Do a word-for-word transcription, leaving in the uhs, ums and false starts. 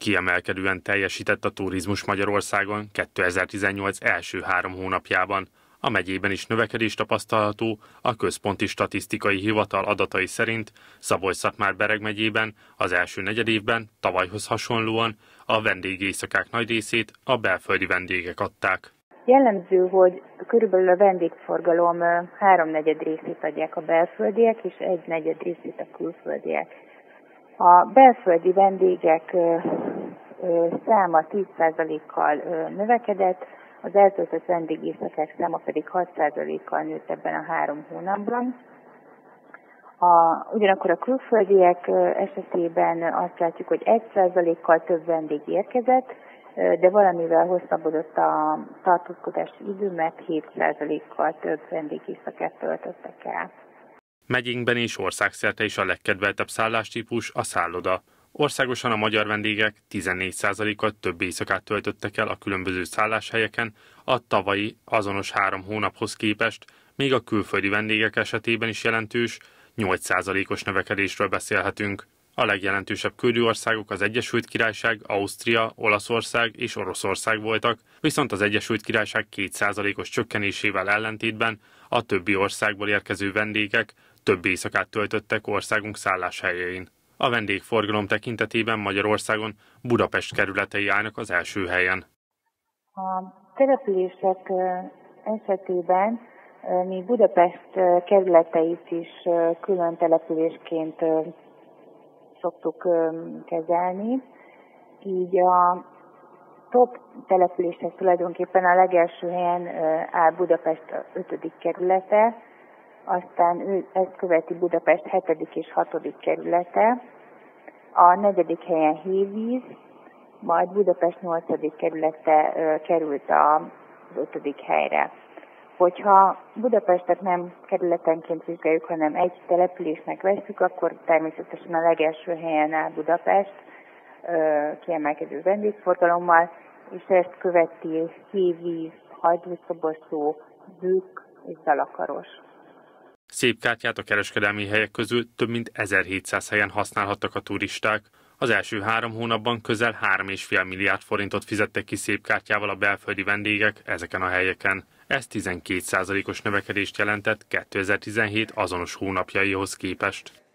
kiemelkedően teljesített a turizmus Magyarországon kétezer-tizennyolc első három hónapjában. A megyében is növekedés tapasztalható, a Központi Statisztikai Hivatal adatai szerint Szabolcs-Szatmár-Bereg megyében az első negyedévben tavalyhoz hasonlóan a vendégészakák nagy részét a belföldi vendégek adták. Jellemző, hogy körülbelül a vendégforgalom háromnegyed részét adják a belföldiek, és egy negyed részét a külföldiek. A belföldi vendégek száma tíz százalékkal növekedett, az eltöltött vendégészakák száma pedig hat százalékkal nőtt ebben a három hónapban. A, ugyanakkor a külföldiek esetében azt látjuk, hogy egy százalékkal több vendég érkezett, de valamivel hosszabbodott a tartózkodási idő, mert hét százalékkal több vendégészakát töltöttek el. Megyénkben és országszerte is a legkedveltebb szállástípus a szálloda. Országosan a magyar vendégek tizennégy százalékkal több éjszakát töltöttek el a különböző szálláshelyeken a tavalyi azonos három hónaphoz képest, még a külföldi vendégek esetében is jelentős, nyolc százalékos növekedésről beszélhetünk. A legjelentősebb küldőországok az Egyesült Királyság, Ausztria, Olaszország és Oroszország voltak, viszont az Egyesült Királyság két százalékos csökkenésével ellentétben a többi országból érkező vendégek több éjszakát töltöttek országunk szálláshelyein. A vendégforgalom tekintetében Magyarországon Budapest kerületei állnak az első helyen. A települések esetében mi Budapest kerületeit is külön településként szoktuk kezelni. Így a top települések tulajdonképpen a legelső helyen áll Budapest ötödik kerülete, aztán ő, ezt követi Budapest hetedik és hatodik kerülete, a negyedik helyen Hévíz, majd Budapest nyolcadik kerülete került az ötödik helyre. Hogyha Budapestet nem kerületenként vizsgáljuk, hanem egy településnek vesszük, akkor természetesen a legelső helyen áll Budapest kiemelkedő vendégforgalommal, és ezt követi Hévíz, Hajdúszoboszló, Bükk és Zalakaros. Szépkártyát a kereskedelmi helyek közül több mint ezerhétszáz helyen használhattak a turisták. Az első három hónapban közel három egész öt milliárd forintot fizettek ki szépkártyával a belföldi vendégek ezeken a helyeken. Ez tizenkét százalékos növekedést jelentett kétezer-tizenhét azonos hónapjaihoz képest.